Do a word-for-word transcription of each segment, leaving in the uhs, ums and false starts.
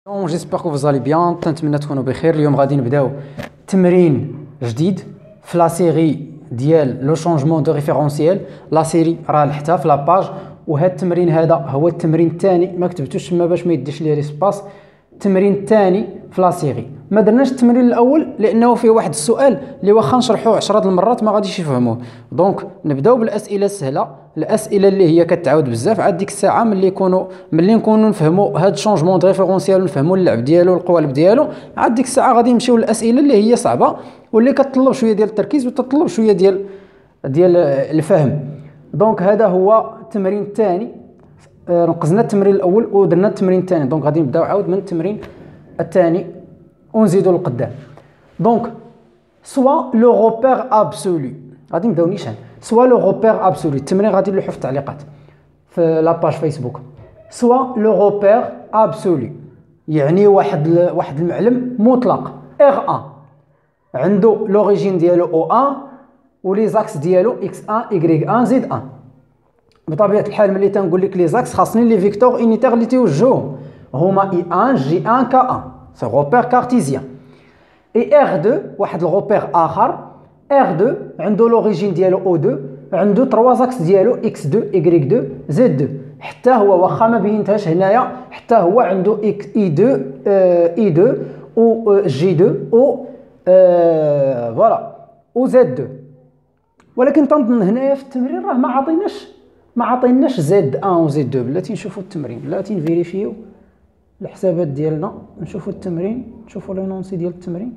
جيسبر كو فوز الي بيان، تنتمنى تكونوا بخير. اليوم غادي نبداو تمرين جديد في لا سيري ديال لو شونجمون دو ريفيرونسييل. لا سيري راه لحتها في لاباج، وهذا التمرين هذا هو التمرين الثاني، ما كتبتوش تما باش ما يديش ليا ليسباس. التمرين الثاني في لا سيري. ما درناش التمرين الاول لانه فيه واحد السؤال اللي واخا نشرحوه عشرة المرات ما غاديش يفهموه. دونك نبداو بالاسئله السهله، الاسئله اللي هي كتعاود بزاف. عاد ديك الساعه ملي يكونوا ملي نكونوا نفهموا هاد الشونجمون دو ريفيرونسيال ونفهموا اللعب ديالو والقوالب ديالو، عاد ديك الساعه غادي نمشيو للاسئله اللي هي صعبه واللي كتطلب شويه ديال التركيز وتطلب شويه ديال ديال الفهم. دونك هذا هو التمرين الثاني. نقزنا التمرين الاول ودرنا التمرين الثاني، دونك غادي نبداو عاود من التمرين الثاني ونزيدوا لقدام. دونك سوا لو روبير ابسولو، غادي نبداو نيشان. سوا لو روبير ابسولو، التمرين غادي نلوحو في التعليقات في لاباج فيسبوك. سوا لو روبير ابسولو يعني واحد ل... واحد المعلم مطلق ار واحد عنده لوريجين ديالو او واحد ولي زاكس ديالو اكس واحد واحد واحد زد واحد. بطبيعه الحال ملي تنقول لك لي زاكس خاصني لي فيكتور انيتير اللي تيوجهوهم هما اي واحد جي واحد كا واحد، سي روبير كارتيزيان. اي ار اثنين واحد الروبير اخر، ار اثنين عنده لوريجين ديالو او اثنين، عنده ثلاثة زاكس ديالو اكس اثنين واي اثنين زد اثنين. حتى هو واخا ما بينتهاش هنايا، حتى هو عنده اكس اي اثنين اي اثنين و جي اثنين و فوالا و زد اثنين. ولكن تنظن هنايا في التمرين راه ما عطيناش ما عطيناش زد واحد و زد اثنين. بلاتي نشوفوا التمرين، بلاتي نفيريفيو الحسابات ديالنا، نشوفوا التمرين، نشوفوا لي نونسي ديال التمرين.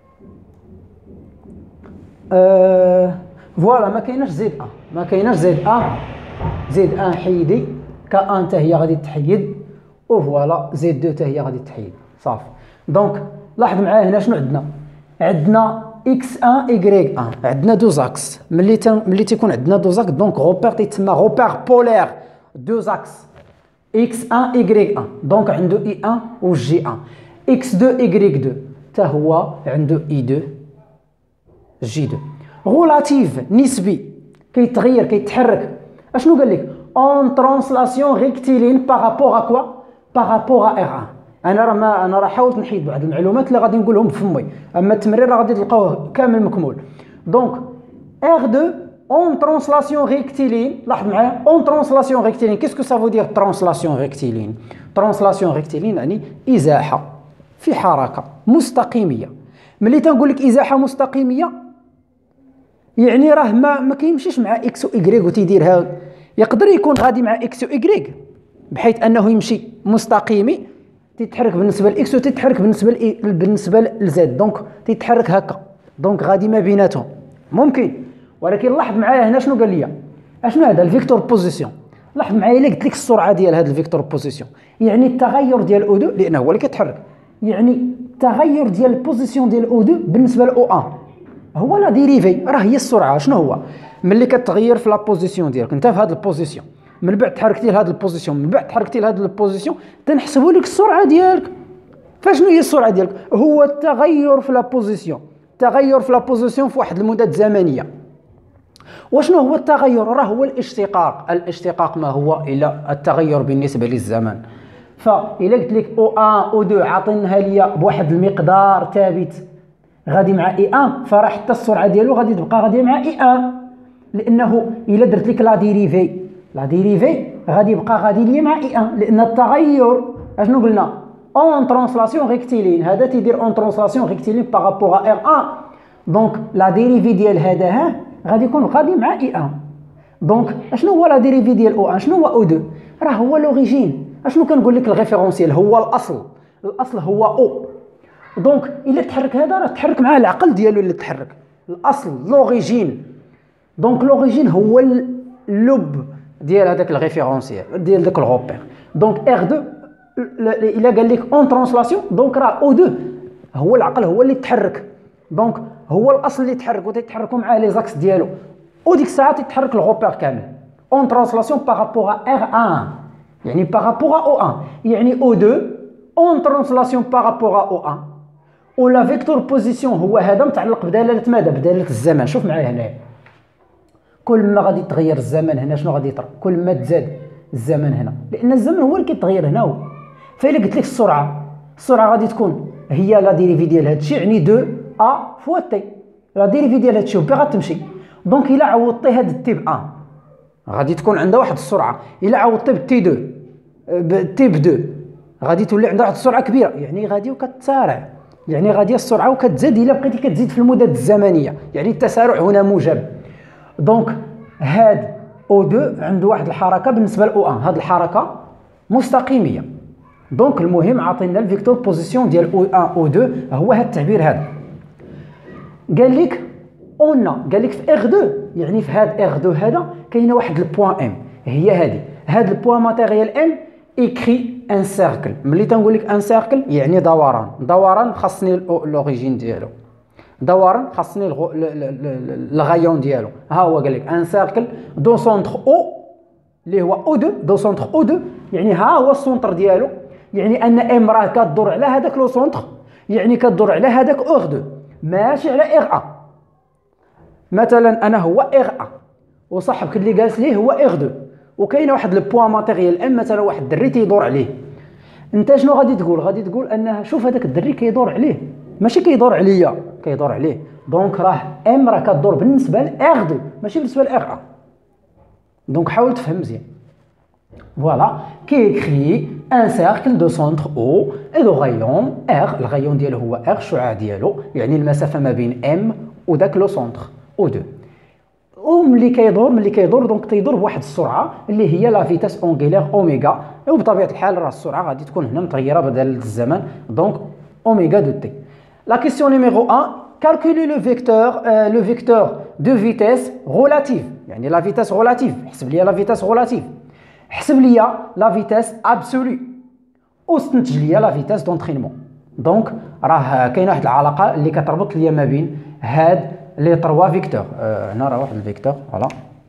أه فوالا ما كايناش زد واحد، ما كايناش زد واحد. زد واحد حيدي، كا واحد حتى هي غادي تحيد، و فوالا زد اثنين حتى هي غادي تحيد. صافي. دونك لاحظ معايا هنا شنو عندنا. عندنا اكس واحد واي واحد، عندنا دو زاكس. ملي تن... ملي تيكون عندنا دو زاكس دونك روبير تيتسمى روبير بولير دو زاكس اكس واحد واي واحد، دونك عنده اي واحد و جي واحد. اكس اثنين واي اثنين حتى هو عنده اي اثنين جي اثنين. غولاتيف نسبي، كيتغير كيتحرك. اشنو قال لك؟ اون ترانسلاسيون ريكتيلين بارابور ا كوا؟ بارابور ا ار واحد. انا راه ما انا راه حاولت نحيد بعض المعلومات اللي غادي نقولهم بفمي، اما التمرين راه غادي تلقاوه كامل مكمول. دونك ار اثنين اون ترانسلاسيون ريكتيلين. لاحظ معايا اون ترانسلاسيون ريكتيلين. كيسكو سافو دير ترانسلاسيون ريكتيلين؟ ترانسلاسيون ريكتيلين يعني ازاحه في حركه مستقيميه. ملي تنقول لك ازاحه مستقيميه يعني راه ما ما كيمشيش مع اكس و ايغريك وتيديرها. يقدر يكون غادي مع اكس و ايغريك بحيث انه يمشي مستقيمي، تيتحرك بالنسبه لاكس وتيتحرك بالنسبه ل بالنسبه لزد، دونك تيتحرك هكا، دونك غادي ما بيناتهم ممكن. ولكن لاحظ معايا هنا شنو قال لي؟ اشنو هذا الفيكتور بوزيسيون؟ لاحظ معايا الا قلت لك السرعه ديال هذا الفيكتور بوزيسيون يعني التغير ديال او اثنين لانه هو اللي كيتحرك، يعني التغير ديال البوزيسيون ديال او اثنين بالنسبه لاو واحد هو لا ديريفي، راه هي السرعه. شنو هو؟ ملي كتغير في لا بوزيسيون ديالك انت في هذه البوزيسيون، من بعد تحركتي لهذه البوزيسيون، من بعد تحركتي لهذه البوزيسيون، تنحسبوا لك السرعه ديالك. فشنو هي السرعه ديالك؟ هو التغير في لا بوزيسيون، التغير في لا بوزيسيون في واحد المده زمنيه. وشنو هو التغير؟ راه هو الاشتقاق. الاشتقاق ما هو الا التغير بالنسبه للزمن. فإلا قلت لك او واحد او اثنين عاطينها ليا بواحد المقدار ثابت غادي مع اي واحد، فراه حتى السرعه ديالو غادي تبقى غاديه مع اي واحد، لانه الا درت لك لا ديريفي لا ديريفي غادي يبقى غادي ليا مع اي واحد، لان التغير اشنو قلنا؟ اون ترانسلاسيون ريكتيلين. هذا تيدير اون ترانسلاسيون ريكتيلين بارابور ا ار واحد، دونك لا ديريفي ديال هذا ها غادي يكون غادي مع اي واحد. دونك اشنو هو لا ديريفي ديال او واحد؟ شنو هو او اثنين؟ راه هو لوريجين. اشنو كنقول لك؟ الريفيرونسيال هو الاصل، الاصل هو او. دونك الا تحرك هذا راه تحرك معاه العقل ديالو اللي تحرك، الاصل لوريجين. دونك لوريجين هو اللب ديال هذاك الريفيرونسيال ديال داك الروبير. دونك ار اثنين الا قال لك اون ترانسلاسيون دونك راه او اثنين هو العقل هو اللي تحرك، دونك هو الاصل اللي تحرك وتتحركوا معاه لي زاكس ديالو، وديك الساعه تتحرك الروبير كامل. اون ترانسلاسيون بارابور ا ار واحد يعني بارابور او واحد يعني او اثنين اون ترانسلاسيون بارابور او واحد. ولا فيكتور بوزيسيون هو هذا متعلق بدلاله ماذا؟ بدلاله الزمن. شوف معايا هنايا، كل ما غادي يتغير الزمن هنا شنو غادي يطرا؟ كل ما تزاد الزمن هنا، لان الزمن هو اللي كيتغير هنا هو. فإلا قلت لك السرعه السرعه غادي تكون هي لا ديريفي ديال هذا الشيء، يعني دو ا فوا تي، لا ديريفي ديال هذا الشيء بي غتمشي. دونك الا عوضتي هذا التي ب واحد غادي تكون عندها واحد السرعه، الا عوضتي بالتي اثنين بالتي ب اثنين غادي تولي عندها واحد السرعه كبيره، يعني غادي وكتسارع، يعني غادي السرعه وكتزاد الا بقيتي كتزيد في المدد الزمنيه، يعني التسارع هنا موجب. دونك هاد او اثنين عنده واحد الحركه بالنسبه ل او واحد، هاد الحركه مستقيميه. دونك المهم عطينا الفيكتور بوزيسيون ديال او واحد او اثنين هو هاد التعبير هذا. قال لك اون قال لك في ار اثنين، يعني في هاد ار اثنين هذا كاينه واحد البوان ام، هي هذه هاد البوان ماتيريال ام ايكري ان سيركل. ملي تنقول لك ان سيركل يعني دوران، دوران خاصني لوريجين ديالو، دوران خاصني الغايون ديالو. ها هو قال لك ان سيركل دو سونتر او اللي هو او اثنين، دو سونتر او اثنين يعني ها هو السونتر ديالو، يعني ان ام راه كدور على هذاك لو سونتر، يعني كدور على هذاك ار اثنين ماشي على ار واحد. مثلا انا هو ار واحد وصاحبك اللي جالس ليه هو ار اثنين، وكاينه واحد لو بوان ماتيريال ام، مثلا واحد الدري تيدور عليه، انت شنو غادي تقول؟ غادي تقول انها شوف هذاك الدري كيدور عليه ماشي كيدور عليا، كيدور عليه. دونك راه ام راه كدور بالنسبه ل ار اثنين ماشي بالنسبه ل ار واحد. دونك حاول تفهم مزيان. فوالا كيكري ان سيركل دو سونتر او اي دو غايون ار، الغايون ديالو هو ار، الشعاع ديالو يعني المسافه ما بين ام وداك لو سونتر او اثنين. وملي كيدور ملي كيدور دونك تيدور بواحد السرعه اللي هي لا فيتاس اونغيلير اوميغا، وبطبيعه الحال راه السرعه غادي تكون هنا متغيره بدل الزمن، دونك اوميغا دو تي. لا كيسيون نيميرو واحد، calculer le vecteur euh, le vecteur de vitesse relative، يعني لا فيتاس غولاتيف، حسب لي لا فيتاس غولاتيف، حسب لي لا فيتاس ابسولو، واستنتج لي لا فيتاس دونترينمون. دونك راه كاينه واحد العلاقه اللي كتربط لي ما بين هاد لي تروا فيكتور. أه هنا راه واحد الفيكتور فوالا.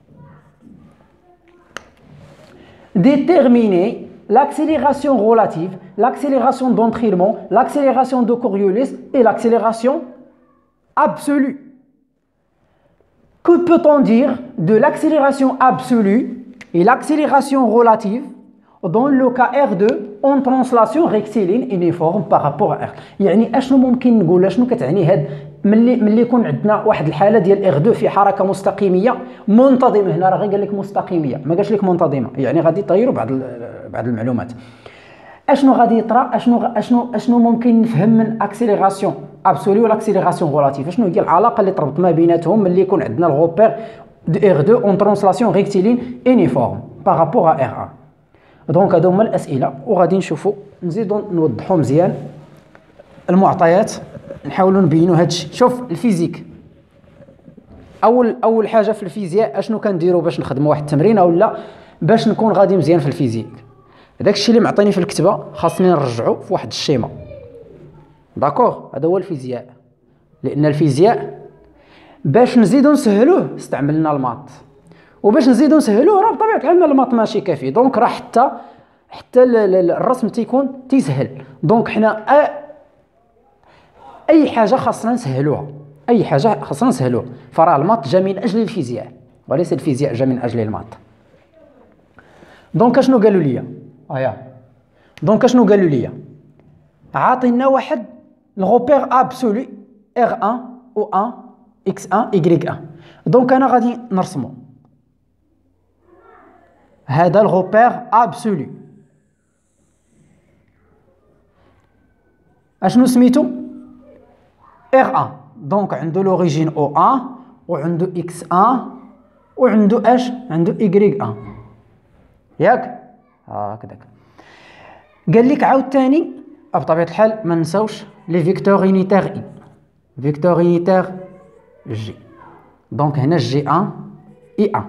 déterminer l'accélération relative, l'accélération d'entraînement, l'accélération de Coriolis et l'accélération absolue. Que peut-on dire de l'accélération absolue et l'accélération relative dans le cas R deux en translation rectiligne uniforme par rapport à R؟ يعني اشنو ممكن نقول، اشنو كتعني هاد ملي ملي يكون عندنا واحد الحاله ديال ار اثنين في حركه مستقيميه منتظمه، هنا راه غير قال لك مستقيميه ما قالش لك منتظمه، يعني غادي تغيروا بعض بعض المعلومات. اشنو غادي يطرا، اشنو اشنو اشنو ممكن نفهم من اكسيليراسيون ابسولي ولا اكسيليراسيون غولاتيف؟ اشنو هي العلاقه اللي تربط ما بيناتهم ملي يكون عندنا الغوبير دو ار اثنين اون ترانسلاسيون ريكتيلين يونيفورم بارابور ا ار واحد؟ دونك هادو هما الاسئله، وغادي نشوفوا نزيدوا نوضحوا مزيان المعطيات، نحاولوا نبينوا هادشي. شوف الفيزيك، اول اول حاجه في الفيزياء اشنو كنديروا باش نخدموا واحد التمرين ولا باش نكون غادي مزيان في الفيزيك؟ داك الشيء اللي معطيني في الكتابه خاصني نرجعو في واحد الشيما. داكوغ، هذا هو الفيزياء، لان الفيزياء باش نزيدو نسهلوه استعملنا الماط، وباش نزيدو نسهلوه راه بطبيعه الحال الماط ماشي كافي، دونك راه حتى حتى الرسم تيكون تيسهل. دونك حنا اي حاجه خاصنا نسهلوها، اي حاجه خاصنا نسهلوها، فراه الماط جا من اجل الفيزياء وليس الفيزياء جا من اجل الماط. دونك اشنو قالوا لي؟ ايا دونك اشنو قالوا لي؟ عاطينا واحد الغوبير ابسولو ار واحد او واحد اكس واحد اي واحد. دونك انا غادي نرسمو هذا الغوبير ابسولو، اشنو سميتو؟ ار واحد. دونك عنده لوريجين او واحد وعنده اكس واحد وعنده اش؟ عنده اي واحد، ياك هكذاك. قال لك عاوتاني بطبيعه الحال ما نساوش لي فيكتور يونيتير اي، فيكتور يونيتير جي. دونك هنا جي واحد اي واحد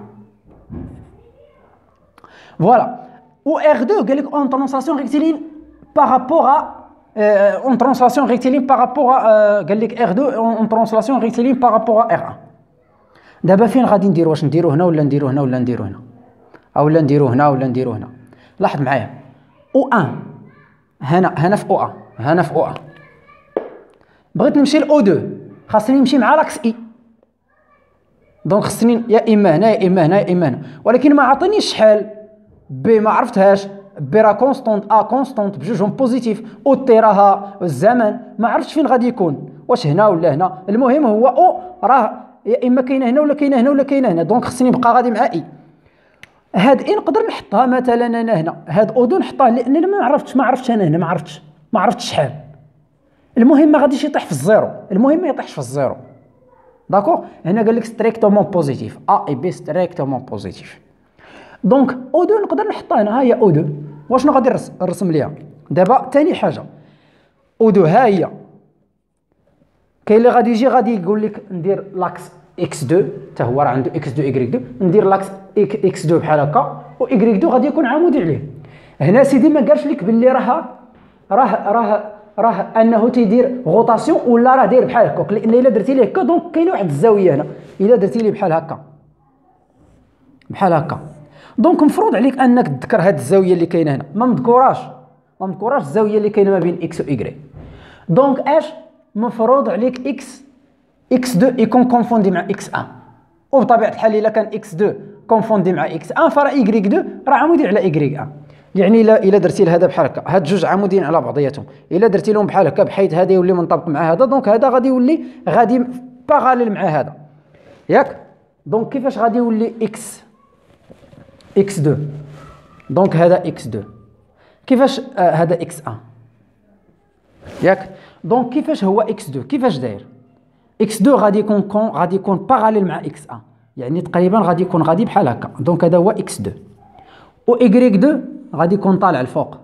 فوالا. و ار اثنين قال لك اون ترانسلاسيون ريكتيلين بارابور اون ترانسلاسيون ريكتيلين بارابور قال لك ار اثنين اون ترانسلاسيون ريكتيلين بارابور ار واحد. دابا فين غادي نديرو؟ واش نديرو هنا ولا نديرو هنا ولا نديرو هنا اولا نديرو هنا ولا نديرو هنا؟ لاحظ معايا او واحد هنا هنا في او واحد هنا في او واحد، بغيت نمشي ل او اثنين خاصني نمشي مع لاكس اي، دونك خصني يا اما هنا يا اما هنا يا اما هنا، ولكن ما عطينيش شحال بي ما عرفتهاش. بي راه كونستونت، ا كونستونت بجوجهم بوزيتيف، او تي راها الزمن، ما عرفتش فين غادي يكون، واش هنا ولا هنا. المهم هو او راه يا اما كاينه هنا ولا كاينه هنا ولا كاينه هنا، دونك خصني نبقى غادي مع اي. هاد اي نقدر نحطها مثلا انا هنا، هاد او دو نحطها لان انا ما عرفتش ما عرفتش انا هنا ما عرفتش ما عرفتش شحال. المهم ما غاديش يطيح في الزيرو، المهم ما يطيحش في الزيرو. داكوغ. هنا قال لك ستريكتومون بوزيتيف، ا اي بي ستريكتومون بوزيتيف. دونك او دو نقدر نحطها هنا، ها هي او دو. واشنو غادي نرسم ليها دابا؟ ثاني حاجه او دو ها هي، كاين اللي غادي يجي غادي يقول لك ندير لاكس اكس دو، حتى هو راه عنده اكس دو ايكغيك دو، ندير لاكس اكس دو بحال هكا، و ايكغيك دو غادي يكون عمودي عليه. هنا سيدي ما قالش لك باللي راه راه راه راه انه تيدير غوطاسيون ولا راه داير بحال هكاك، لان الا درتي ليه هكا دونك كاينه واحد الزاويه هنا، الا درتي ليه بحال هكا بحال هكا دونك مفروض عليك انك تذكر هاد الزاويه اللي كاينه هنا، ما مذكوراش ما مذكوراش الزاويه اللي كاينه ما بين اكس و ايكغيك. دونك اش مفروض عليك اكس اكس دو يكون كونفوندي مع اكس واحد، وبطبيعه الحال الا كان اكس دو كونفوندي مع اكس واحد فراه ايكغيك دو راه عمودي على ايكغيك واحد. يعني الا الا درتي لهذا بحال هكا، هاد جوج عموديين على بعضياتهم، الا درتي لهم بحال هكا بحيث هذا يولي منطبق مع هذا، دونك هذا غادي يولي غادي باغاليل مع هذا، ياك؟ دونك كيفاش غادي يولي اكس اكس دو؟ دونك هذا اكس دو كيفاش آه هذا اكس واحد، ياك؟ دونك كيفاش هو اكس دو كيفاش داير؟ اكس دو غادي يكون كون غادي يكون باغاليل مع اكس واحد، يعني تقريبا غادي يكون غادي بحال هكا، دونك هذا هو اكس دو. و ايكغيك دو غادي يكون طالع الفوق.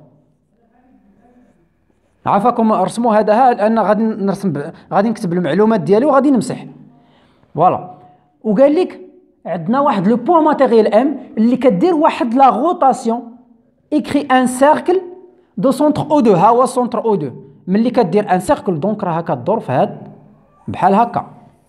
عافاكم رسموا هذا ها، لان غادي نرسم غادي نكتب المعلومات ديالي وغادي نمسح فوالا. وقال لك عندنا واحد لو بوين ماتيريال ام اللي كدير واحد لا غوطاسيون ايكري ان سيركل دو سونتر او دو، ها هو سونتر او دو. ملي كدير ان سيركل دونك راه كدور في هاد بحال هكا.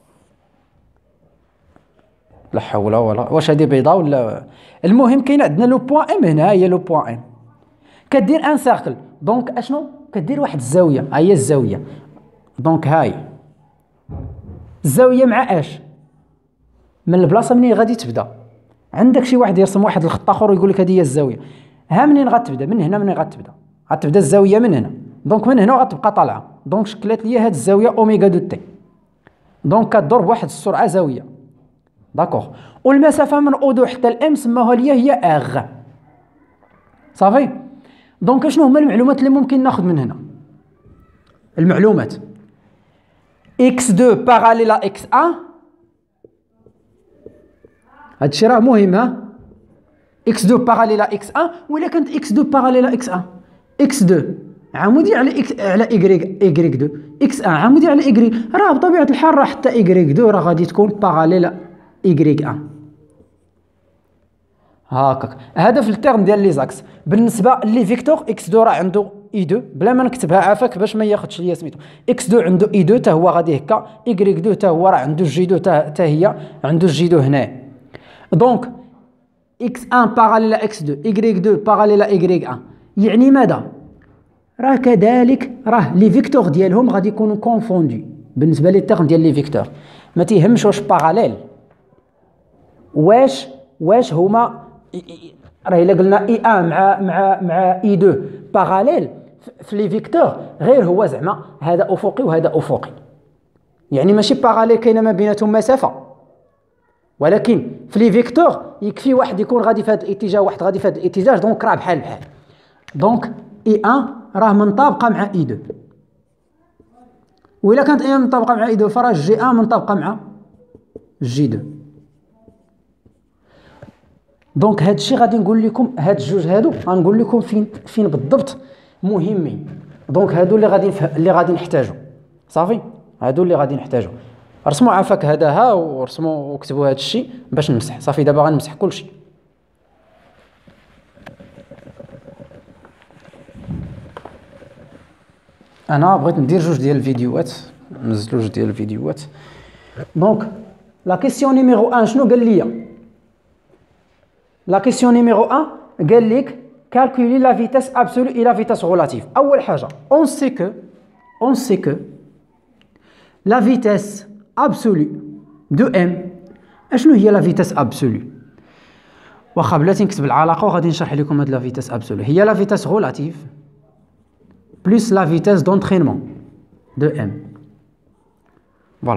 لا حول ولا، واش هادي بيضاء ولا؟ المهم كاين عندنا لو بوين ام هنا، هي لو بوين ام كدير ان سيركل، دونك اشنو كدير؟ واحد الزاويه، ها هي الزاويه. دونك هاي الزاويه مع اش؟ من البلاصه منين غادي تبدا. عندك شي واحد يرسم واحد الخط اخر ويقول لك هذه هي الزاويه، ها منين غتبدا؟ من هنا منين غتبدا؟ غتبدا الزاويه من هنا، دونك من هنا غتبقى طالعه، دونك شكلت لي هاد الزاويه اوميغا دو تي، دونك كدور بواحد السرعه زاويه. داكوغ. والمسافه من او دو حتى الام سماوها ليا هي اغ. صافي. دونك شنو هما المعلومات اللي ممكن ناخذ من هنا؟ المعلومات اكس دو باراليل ا اكس واحد، هادشي راه مهم. ها اكس دو باراليل ا اكس واحد، ولا كانت اكس دو باراليل ا اكس واحد، اكس دو عمودي على اكس على ايكغيك ايكغيك دو، اكس واحد عمودي على ايكغيك، راه بطبيعه الحال راه حتى ايكغيك دو راه غادي تكون باراليل ايكغيك واحد. هاكاك. هذا في التيرم ديال لي زاكس. بالنسبه لي فيكتور اكس دو راه عنده اي دو، بلا ما نكتبها عافاك باش ما ياخذش ليا سميتو، اكس دو عنده اي دو حتى هو غادي هكا، ايكغيك دو حتى هو راه عنده جي دو حتى هي عنده جي دو هنا. دونك اكس واحد باراليل اكس دو، ايكغيك دو باراليل ايكغيك واحد، يعني ماذا؟ راه كذلك راه لي فيكتور ديالهم غادي يكونوا كونفوندي. بالنسبه لي التيرم ديال لي فيكتور ما تيهمش واش باراليل، واش واش هما راه الا قلنا اي ان مع مع مع اي دو باراليل في لي فيكتور، غير هو زعما هذا افقي وهذا افقي، يعني ماشي باراليل كاينه ما بيناتهم مسافه، ولكن في لي فيكتور يكفي واحد يكون غادي في هذا الاتجاه وواحد غادي في هذا الاتجاه، دونك راه بحال بحال. دونك اي ان راه منطابقه مع اي دو، وإلا كانت اي منطابقه مع اي دو فراه جي ان منطابقه مع جي دو. دونك هاد الشيء غادي نقول لكم، هاد الجوج هادو غنقول لكم فين فين بالضبط مهمين. دونك هادو اللي غادي اللي غادي نحتاجو. صافي، هادو اللي غادي نحتاجو. رسموا عافاك هذا ها، ورسموا وكتبوا هاد الشيء باش نمسح. صافي دابا غنمسح كل شيء. انا بغيت ندير جوج ديال الفيديوهات، نزل جوج ديال الفيديوهات. دونك لا كيسيون نيميرو واحد شنو قال لي؟ لا كيسيون نيميرو واحد قال لك كالكولي لا فيتاس ابسولو اي لا فيتاس ريلاتيف. اول حاجه اون سي كو اون سي كو لا فيتاس ابسولو دو ام. اشنو هي لا فيتاس ابسولو؟ واخا بلاتي نكتب العلاقه وغادي نشرح لكم هاد لا فيتاس ابسولو. هي لا فيتاس غولاتيف بلس لا فيتاس دونترينمون دو ام. فوالا.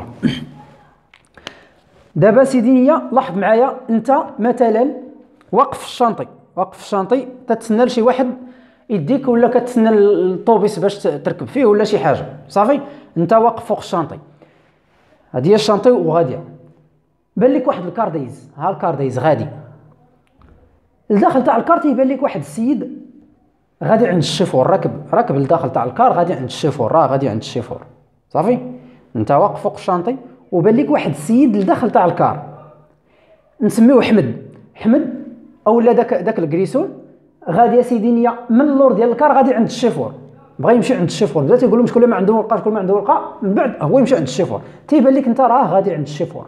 دابا سيدي هي لاحظ معايا انت مثلا واقف في الشانطي، واقف في الشانطي تتسنى لشي واحد يديك، ولا كتسنى الطوبيس باش تركب فيه ولا شي حاجه. صافي انت واقف فوق الشانطي، هادي هي الشانطي وغاديه، بان لك واحد الكارديز، ها الكارديز غادي لداخل تاع الكار، تيبان لك واحد السيد غادي عند الشيفور، راكب راكب لداخل تاع الكار غادي عند الشيفور، راه غادي عند الشيفور. صافي انت واقف فوق الشانطي وبان لك واحد السيد لداخل تاع الكار نسميوه حمد. حمد اولا داك داك الكريسون غادي يا سيدي نيا من اللور ديال الكار غادي عند الشيفور، بغا يمشي عند الشيفور، بدا تيقول لهم شكون ما عنده ورقه شكون ما عنده ورقه، من بعد هو يمشي عند الشيفور، تيبان لك انت راه غادي عند الشيفور.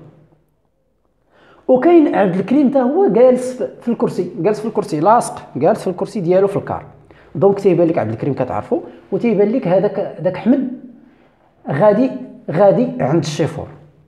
وكاين عبد الكريم حتى هو جالس في الكرسي، جالس في الكرسي لاصق، جالس في الكرسي ديالو في الكار. دونك تيبان لك عبد الكريم كتعرفو، وتيبان لك هذاك داك حمد غادي غادي عند الشيفور.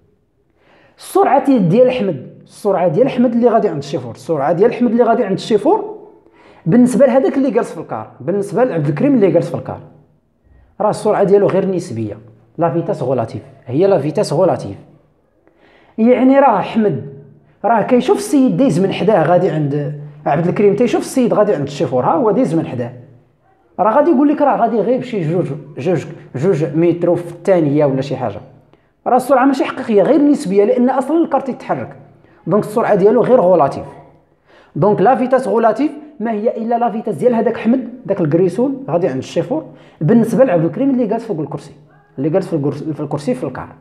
السرعه ديال حمد، السرعه ديال حمد اللي غادي عند الشيفور، السرعه ديال حمد اللي غادي عند الشيفور بالنسبه لهذاك اللي جالس في الكار، بالنسبه لعبد الكريم اللي جالس في الكار، راه السرعه ديالو غير نسبيه، لا فيتاس غولاتيف، هي لا فيتاس غولاتيف. يعني راه حمد راه كيشوف السيد دايز من حداه غادي عند عبد الكريم، تيشوف السيد غادي عند الشيفور، ها هو دايز من حداه، راه غادي يقول لك راه غادي غير بشي جوج جوج جوج متر في الثانيه ولا شي حاجه، راه السرعه ماشي حقيقيه غير نسبيه، لان اصلا الكار تيتحرك، دونك السرعه ديالو غير غولاتيف. دونك لا فيتاس غولاتيف ما هي الا لا فيتاس ديال هذاك حمد داك الكريسون غادي عند الشيفور بالنسبه لعبد الكريم اللي جالس فوق الكرسي، اللي جالس في الكرسي في الكرسي في الكار،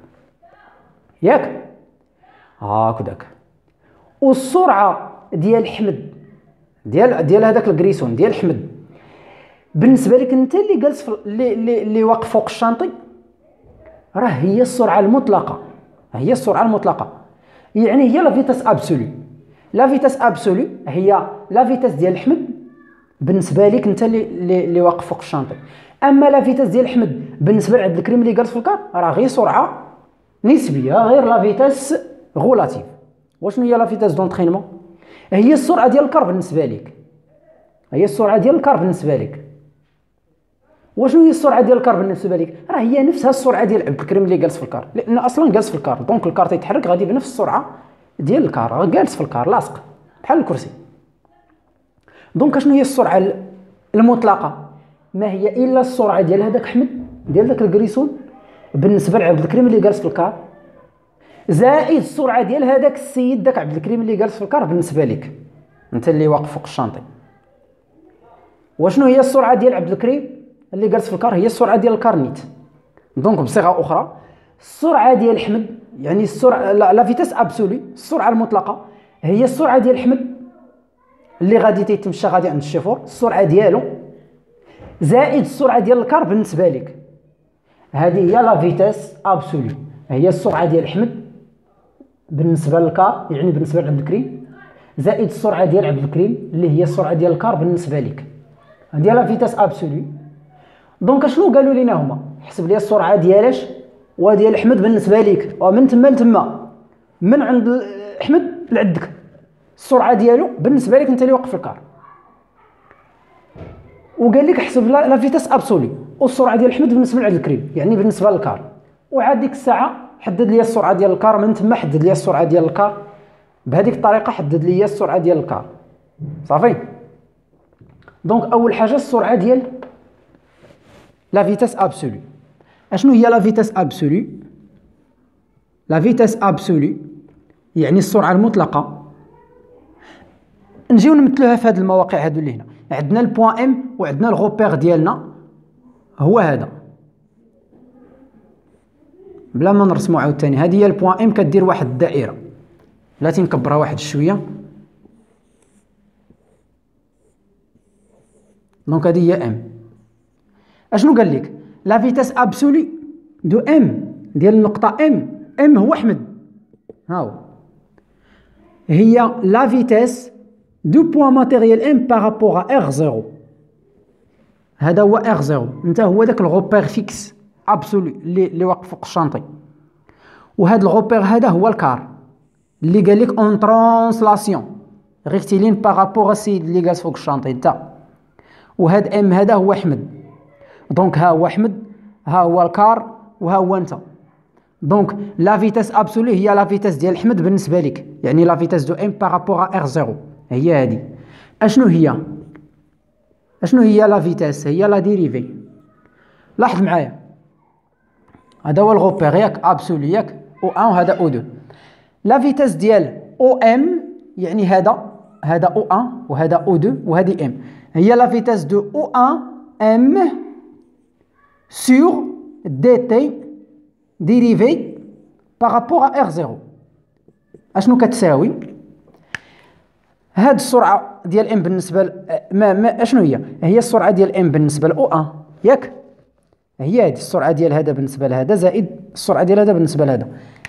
ياك هاكداك. والسرعه ديال حمد ديال ديال هذاك الكريسون ديال حمد بالنسبه لك انت اللي جالس اللي اللي, اللي واقف فوق الشانطي، راه هي السرعه المطلقه، هي السرعه المطلقه، يعني هي لا فيتاس ابسولو. لا فيتاس ابسولو هي لا فيتاس ديال حمد بالنسبه لك انت اللي اللي واقف فوق الشانطي. اما لا فيتاس ديال حمد بالنسبه لعبد الكريم اللي جالس في الكار راه غير سرعه نسبيه، غير لا فيتاس غولاتيف. وشنو هي لا فيتاس دونترينمون؟ هي السرعه ديال الكار بالنسبه لك، هي السرعه ديال الكار بالنسبه لك. وشنو هي السرعه ديال الكار بالنسبه لك؟ راه هي نفسها السرعه ديال عبد الكريم اللي جالس في الكار، لان اصلا جالس في الكار، دونك الكار تيتحرك غادي بنفس السرعه ديال الكار، جالس في الكار لاصق بحال الكرسي. دونك شنو هي السرعه المطلقه؟ ما هي الا السرعه ديال هذاك حمد ديال داك الكريسون بالنسبه لعبد الكريم اللي جالس في الكار، زائد السرعه ديال هذاك السيد داك عبد الكريم اللي جالس في الكار بالنسبه لك انت اللي واقف فوق الشانطي. وشنو هي السرعه ديال عبد الكريم اللي جالس في الكار؟ هي السرعه ديال الكارنيت. دونك بصيغه اخرى السرعه ديال حمد يعني السرعه لا فيتاس ابسولي، السرعه المطلقه هي السرعه ديال حمد اللي غادي تيتمشى غادي عند الشيفور، السرعه ديالو زائد السرعه ديال الكار بالنسبه لك، هذه هي لا فيتاس ابسولي، هي السرعه ديال حمد بالنسبه للكار يعني بالنسبه لعبد الكريم، زائد السرعه ديال عبد الكريم اللي هي السرعه ديال الكار بالنسبه لك، هذه لا فيتاس ابسولي. دونك شنو قالوا لينا هما؟ حسب لي السرعه ديالاش وديال احمد بالنسبه ليك، ومن تما لتما من عند احمد لعندك السرعه ديالو بالنسبه لك انت اللي واقف في الكار. وقال لك حسب لا فيتاس ابسولي والسرعه ديال احمد بالنسبه لعبد الكريم يعني بالنسبه للكار، وعاد ديك الساعه حدد لي السرعه ديال الكار، من تما حدد لي السرعه ديال الكار، بهذيك الطريقه حدد لي السرعه ديال الكار. صافي. دونك اول حاجه السرعه ديال لا فيتاس ابسولي. اشنو هي لا فيتاس ابسولي؟ لا فيتاس ابسولي يعني السرعه المطلقه. نجيو نمثلوها في هذه المواقع هادو اللي هنا، عندنا البوان ام وعندنا الغوبير ديالنا هو هذا، بلا ما نرسمو عاوتاني. هذه هي البوان ام، كدير واحد الدائره، بلاتي نكبرها واحد شويه. دونك هذه هي ام. اشنو قال لك؟ لا فيتاس ابسولي دو ام ديال النقطه ام، ام هو احمد، ها هو، هي لا فيتاس دو بوان ماتيريال ام بارابور ا ار صفر. هذا هو ار صفر، انت هو داك الغوبير فيكس ابسولي اللي اللي واقف فوق الشانطي، وهذا الغوبير هذا هو الكار اللي قال لك اون ترانسلاسيون. ريكتيلين بارابور السيد اللي جالس فوق الشانطي نتا. وهاد ام هذا هو احمد. دونك ها هو احمد، ها هو الكار، وها هو انت. دونك لا فيتاس ابسولي هي لا فيتاس ديال احمد بالنسبه لك، يعني لا فيتاس دو ام بارابور ا ار صفر هي هذه. اشنو هي؟ اشنو هي لا فيتاس؟ هي لا ديريفي. لاحظ معايا، هذا هو الغوبير ياك ابسولي ياك او واحد وهذا او اثنين. لا فيتاس ديال او ام يعني هذا هذا او واحد وهذا او اثنين وهذه ام، هي لا فيتاس دو او واحد ام سور دي تي ديريفي بارابور ا ار صفر. اشنو كتساوي؟ هاد السرعه ديال ام بالنسبه ل... ما, ما اشنو هي؟ هي السرعه ديال ام بالنسبه ل او واحد ياك، هي هذه السرعه ديال هذا بالنسبه لهذا زائد السرعه ديال هذا بالنسبه لهذا.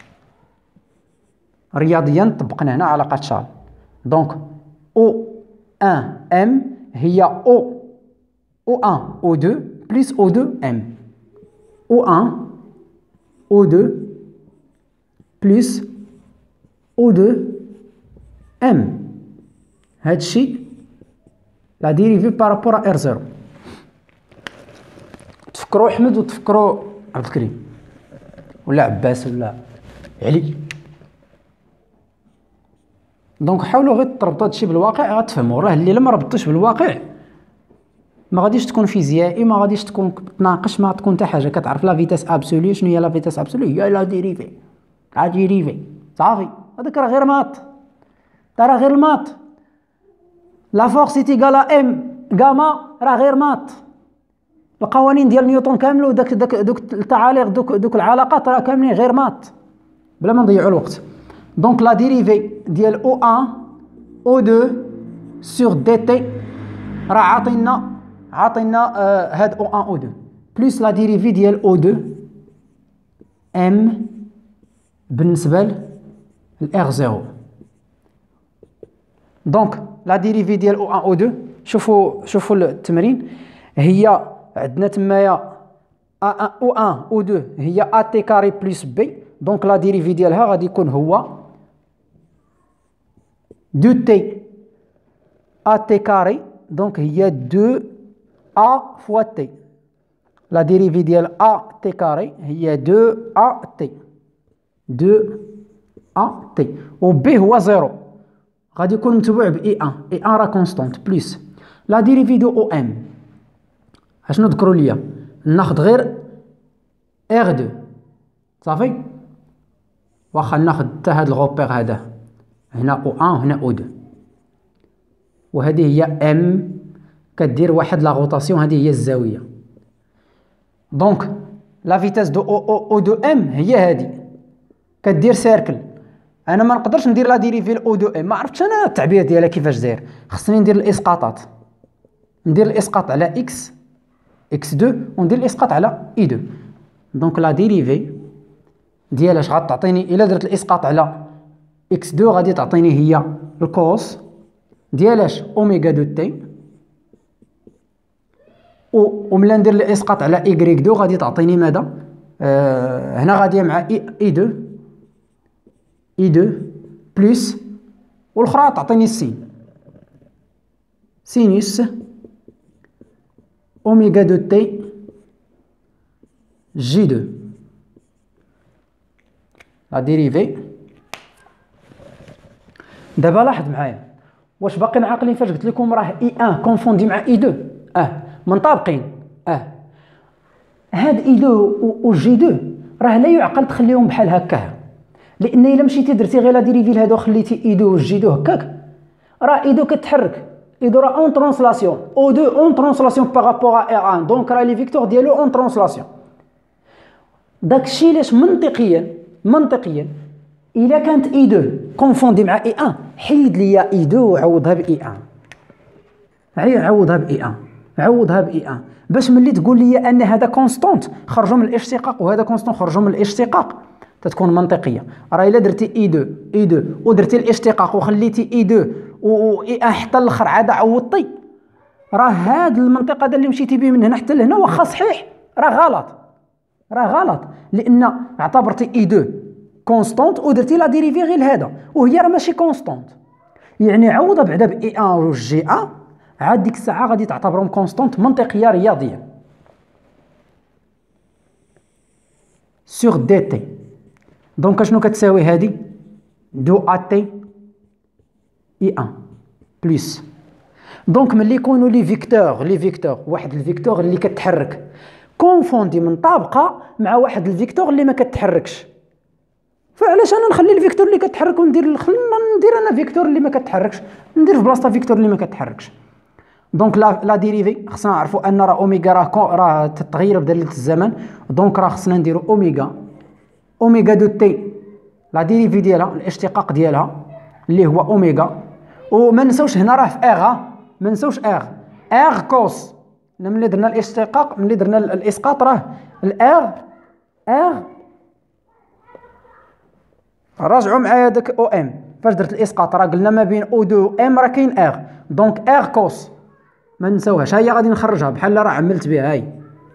رياضيا طبقنا هنا علاقه شارل. دونك او واحد ام هي او او واحد او اثنين بلس او اثنين ام، او واحد او اثنين بلس او اثنين ام. هاد الشيء لا ديريفي بارابور ار صفر. تفكروا احمد وتفكروا عبد الكريم ولا عباس ولا علي. دونك حاولوا غير تربطوا هادشي بالواقع غتفهموا. راه اللي لما ربطتوش بالواقع ما غاديش تكون فيزيائي، ما غاديش تكون تناقش، ما تكون حتى حاجه. كتعرف لا فيتاس ابسولي شنو هي؟ لا فيتاس ابسولي هي لا ديريفي، لا ديريفي صافي. هذاك راه غير مات، راه غير المات. لا فورس ايتيغال ام غاما راه غير مات. القوانين ديال نيوتن كامل داك داك دوك التعاليق دوك دوك العلاقات راه كاملين غير مات بلا ما نضيعوا الوقت. دونك لا ديريفي ديال او واحد او اثنين سور دي تي راه عاطينا عاطينا آه هاد او واحد او اثنين بلس لا ديريفي ديال او اثنين ام بالنسبه للار صفر. دونك لا ديريفي ديال او واحد او اثنين، شوفوا شوفوا التمرين. هي عندنا تمايا او واحد او اثنين هي ا تي كاري بلس بي. دونك لا ديريفي ديالها غادي يكون هو دو تي ا تي كاري. دونك هي دو ا فوا تي. لا ديريفي ديال ا تي كاري هي دو ا تي، دو ا تي. و بي هو صفر غادي يكون متبوع ب اي واحد. اي واحد راه كونستانت بلس لا ديريفي دو او ام. اشنو ذكروا ليا؟ ناخذ غير ار اثنين صافي. واخا ناخذ حتى هاد الغوبير هذا هنا او واحد وهنا او اثنين، وهذه هي ام كدير واحد لا روتاسيون، هذه هي الزاويه. دونك لا فيتاس دو او او او اثنين ام هي هذه كدير سيركل. انا ما نقدرش ندير لا ديريفي او اثنين ام، ما عرفتش انا التعبير ديالها كيفاش داير. خصني ندير الاسقاطات، ندير الاسقاط على اكس اكس اثنين وندير الاسقاط على اي اثنين. دونك لا ديريفي ديالاش غتعطيني الا درت الاسقاط على اكس اثنين غادي تعطيني هي الكوس ديالاش اوميغا دو تي، و ملي ندير الاسقاط على ايغريك اثنين غادي تعطيني ماذا؟ آه هنا غاديه مع اي اثنين اي اثنين بلس والاخرى تعطيني السين سينوس اوميغا دو تي جي اثنين. لا ديريفي دابا لاحظ معايا واش باقيين عاقلين فاش قلت لكم راه اي واحد كونفوندي مع اي اثنين اه منطابقين. اه هاد اي اثنين و جي اثنين راه لا يعقل تخليهم بحال هكا، لان الا مشيتي درتي غير لا ديريفي لهادو خليتي اي اثنين و جي اثنين هكاك راه اي اثنين كتحرك، اي اثنين راه اون ترانسلاسيون، او اثنين اون ترانسلاسيون بارابور ا ار واحد. دونك راه لي فيكتور ديالو اون ترانسلاسيون. داكشي علاش منطقيا منطقيا الا كانت اي اثنين كونفوندي مع اي واحد حيد ليا اي اثنين وعوضها باي واحد، عي عوضها باي واحد، عوضها باي واحد باش ملي تقول لي ان هذا كونستونت خرجوا من الاشتقاق وهذا كونستونت خرجوا من الاشتقاق تتكون منطقيه. راه الا درتي اي اثنين اي اثنين ودرتي الاشتقاق وخليتي اي اثنين و اي واحد حتى الاخر عاد عوضتي، راه هاد المنطقه هذا اللي مشيتي به من هنا حتى لهنا واخا صحيح راه غلط، راه غلط لان اعتبرتي اي اثنين كونستونت ودرتي لا ديريفي غير هذا وهي راه ماشي كونستونت. يعني عوضها بعدا ب اي ان و جي ان، عاد ديك الساعه غادي تعتبرهم كونستونت منطقيه رياضيه سور دي تي. دونك اشنو كتساوي هادي؟ دو ا تي اي ان بلس. دونك ملي يكونوا لي فيكتور لي فيكتور واحد الفيكتور اللي كتحرك كونفوندي من طابقه مع واحد الفيكتور اللي ما كتحركش، فعلاش انا نخلي الفيكتور اللي كتحرك وندير خلينا ندير انا فيكتور اللي ما كتحركش، ندير في بلاصتها فيكتور اللي ما كتحركش. دونك لا لا ديريفي خصنا نعرفوا ان راه اوميغا راه راه تتغير بدلاله الزمن، دونك راه خصنا نديروا اوميغا اوميغا دو تي لا ديريفي ديالها الاشتقاق ديالها اللي هو اوميغا. وما نساوش هنا راه في ار، ما نساوش ار ار كوس. ملي درنا الاشتقاق ملي درنا الاسقاط راه الار ار راجعوا معايا داك او ام. فاش درت الاسقاط راه قلنا ما بين او دو و ام راه كاين ار، دونك ار كوس ما نساوهاش. ها هي غادي نخرجها بحال راه عملت بها، هاي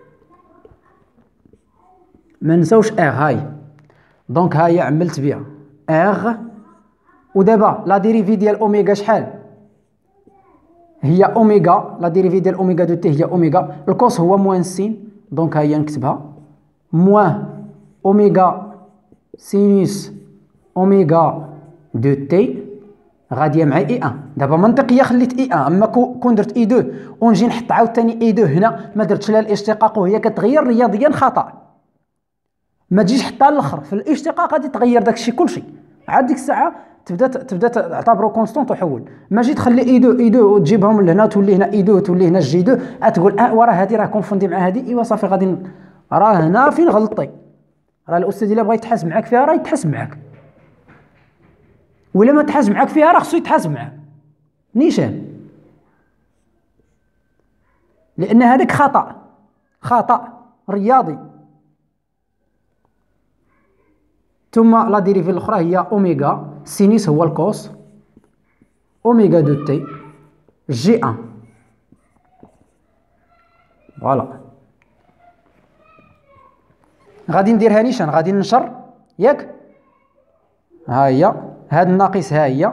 ما نساوش ار هاي. دونك ها هي عملت بها ار. ودابا لا ديريفي ديال اوميغا شحال هي؟ اوميغا لا ديريفي ديال اوميغا دو تي هي اوميغا، الكوس هو موان سين، دونك ها هي نكتبها موان اوميغا سينوس اوميغا دو تي غاديه مع اي ان. دابا منطقيه خليت اي ان، اما كون درت اي دو ونجي نحط عاوتاني اي دو هنا ما درتش لها الاشتقاق وهي كتغير رياضيا خطا. ما تجيش حطها للاخر في الاشتقاق غادي تغير داكشي كلشي، عاد ديك الساعه تبدا تبدا تعتبرو كونستونط وحول. ما جيت تخلي اي دو اي دو وتجيبهم لهنا تولي هنا اي دو تولي هنا جي دو، تقول اه وراه هادي راه كونفوندي مع هادي. ايوا صافي غادي راه هنا فين غلطتي. راه الاستاذ الا بغا يتحاسب معاك فيها راه يتحاسب معاك، ولا ما تحاسب معاك فيها راه خصو يتحاسب معاك نيشان، لان هذاك خطا خطا رياضي. ثم لا ديريفي الاخرى هي اوميغا سينيس هو الكوس اوميغا دو تي جي ان. فوالا غادي نديرها نيشان، غادي ننشر ياك. ها هي هاد الناقص، ها هي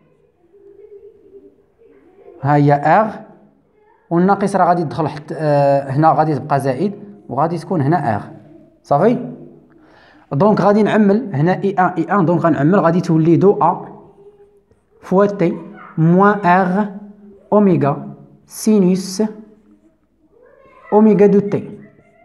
ها هي ار، والناقص راه غادي يدخل حتى آه هنا غادي تبقى زائد وغادي تكون هنا ار صافي. دونك غادي نعمل هنا اي ان اي ان، دونك غنعمل غادي تولي دو ا فوا تي موان ار اوميغا سينوس اوميغا دو تي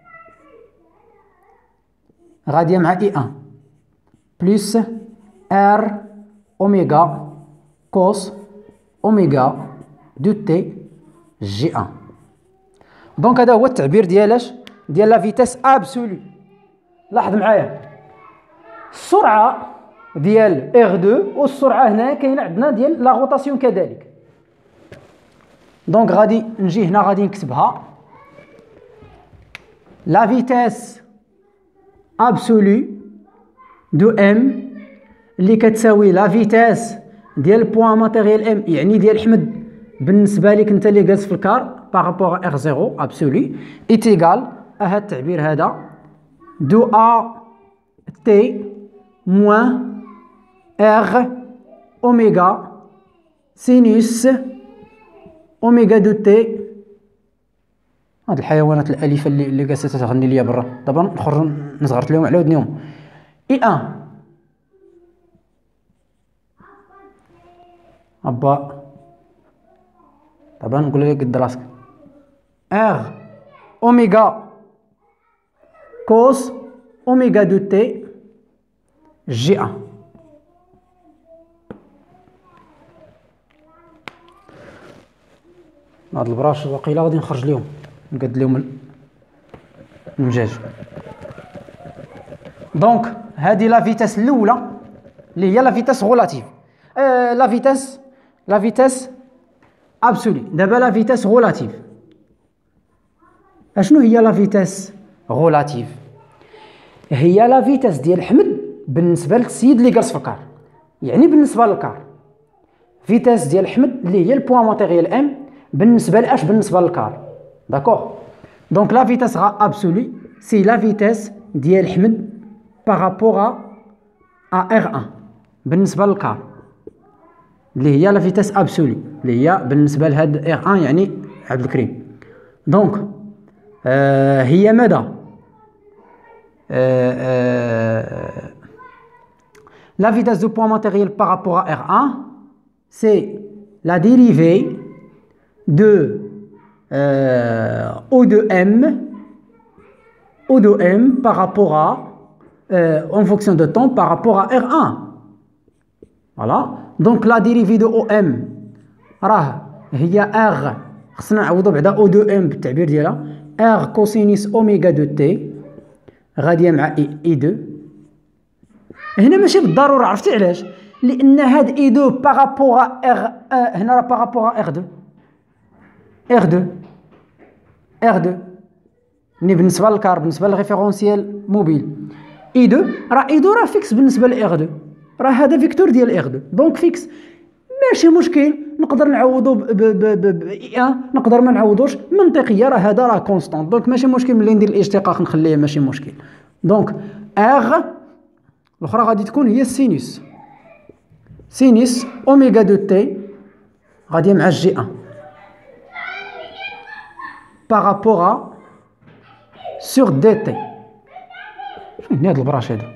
غاديه مع اي ان بلس ار اوميغا كوس اوميغا دو تي جي ان. دونك هذا هو التعبير ديالاش ديال لا فيتاس ابسولو. لاحظ معايا السرعه ديال ار دو والسرعه هنا كاينه عندنا ديال لا روتاسيون كذلك. دونك غادي نجي هنا غادي نكتبها لا فيتاس ابسولو دو ام اللي كتساوي لا فيتاس ديال بوان ماتيريال ام، يعني ديال احمد بالنسبه لك انت اللي جالس في الكار بارابور ار زيرو ابسولو ايتيغال هذا التعبير هذا دو ا تي موان ار اوميغا سينوس اوميغا دو تي. هاد الحيوانات الاليفه اللي اللي جالسه تغني ليا برا، دابا نخرج نصغرت لهم على ودنيهم. اي ان ابا طبعا نقول لك قد راسك ار اوميغا كوس اوميغا دو تي جي ان. هاد البراش واقيلا غادي نخرج لهم نقد لهم المجاج. دونك هذه لا فيتاس الاولى اللي هي لا فيتاس غولاتيف، آه لا فيتاس لا فيتاس ابسولي. دابا لا فيتاس غولاتيف، اشنو هي لا فيتاس غولاتيف؟ هي لا فيتاس ديال حمد بالنسبه للسيد اللي جالس في الكار، يعني بالنسبه للكار فيتاس ديال حمد اللي هي البوان ماتيريال ام بالنسبه لاش بالنسبه للكار. داكوغ. دونك لا فيتاس ابسولي سي لا فيتاس ديال حمد بارابور ا ار ان بالنسبه للكار. اللي هي لا فيتاس ابسولي اللي هي بالنسبه لهاد ار واحد يعني عبد الكريم. دونك آه هي مدى آه آه la vitesse du point matériel par rapport à R un, c'est la dérivée de euh, O de M O de M par rapport à euh, en fonction de temps par rapport à R un. Voilà. Donc la dérivée de O M راه هي R خصنا نعوضو بعدا O de M بالتعبير ديالها R cosinus اوميغا دو تي غاديه مع اي دو. هنا ماشي بالضروره، عرفتي علاش؟ لان هاد اي دو بارابور ار هنا راه بارابور ار دو ار دو ار دو ملي بالنسبه للكار بالنسبه للريفيرونسيال موبيل اي دو راه اي دو راه فيكس بالنسبه لار دو، راه هذا فيكتور ديال ار دو دونك فيكس ماشي مشكل نقدر نعوضو ب ب اي ان نقدر ما نعوضوش منطقيه، راه هذا راه كونستانت دونك ماشي مشكل ملي ندير الاشتقاق نخليه ماشي مشكل. دونك ار الاخرى غادي تكون هي السينوس سينوس اوميغا دو تي غاديه مع جي واحد بارابور سور دي تي. فين هاد البراش هادو؟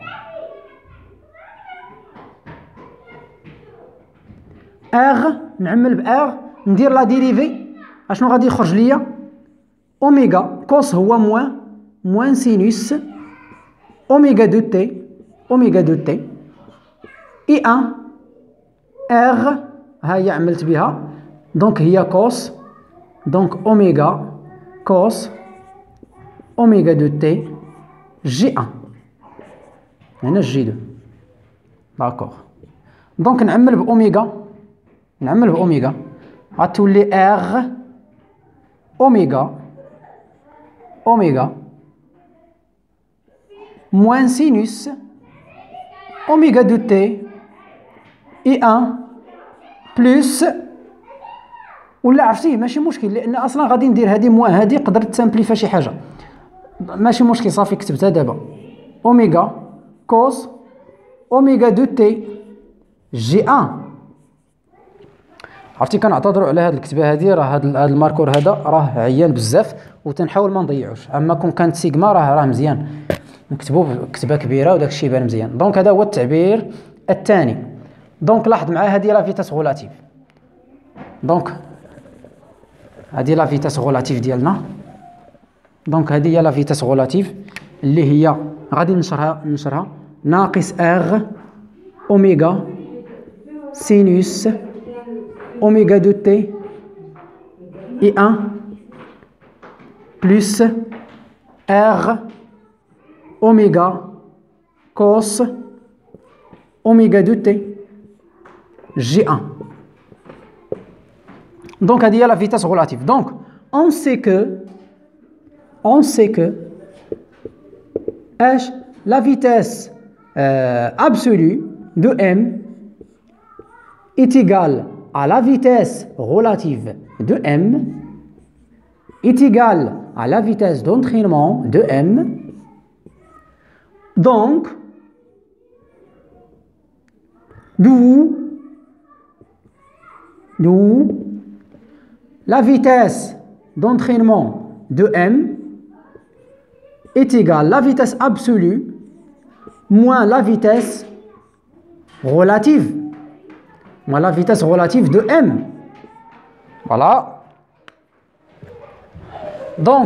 ار نعمل بار ندير لا ديريفي اشنو غادي يخرج ليا؟ اوميغا كوس هو موان موان سينوس اوميغا دو تي اوميغا دو تي اي واحد ار ها هي عملت بها دونك هي كوس دونك اوميغا كوس اوميغا دو تي جي واحد هنا جي دو. داكوغ دونك نعمل باوميغا نعمل باوميغا غتولي ار اوميغا اوميغا موان سينوس اوميغا دو تي اي واحد بلس ولا عرفتيه ماشي مشكل لان اصلا غادي ندير هذه موان هذه قدرت تسامبليفا شي حاجه ماشي مشكل صافي كتبتها دابا اوميغا كوس اوميغا دو تي جي واحد. عرفتي كنعتذروا على هذه الكتبه هذه راه هذا الماركور هذا راه عيان بزاف وتنحاول ما نضيعوش، اما كون كانت سيغما راه راه مزيان نكتبوا بكتبه كبيره وداك الشيء يبان مزيان. دونك هذا هو التعبير الثاني. دونك لاحظ معايا هذه لا فيتاس غولاتيف دونك هذه لا فيتاس غولاتيف ديالنا دونك هذه هي لا فيتاس غولاتيف اللي هي غادي نشرها نشرها ناقص ار اوميغا سينوس اوميغا دو تي اي واحد بلس ار اوميغا كوس اوميغا دو تي جي واحد. دونك هذه هي لا فيتاس غولاتيف. دونك اون سي كو اون سي كو اش لا فيتاس absolue de m est égale à la vitesse relative de m est égale à la vitesse d'entraînement de m. Donc d'où d'où la vitesse d'entraînement de m est égale à la vitesse absolue moins la vitesse relative, moins la vitesse relative de m. Voilà. Donc,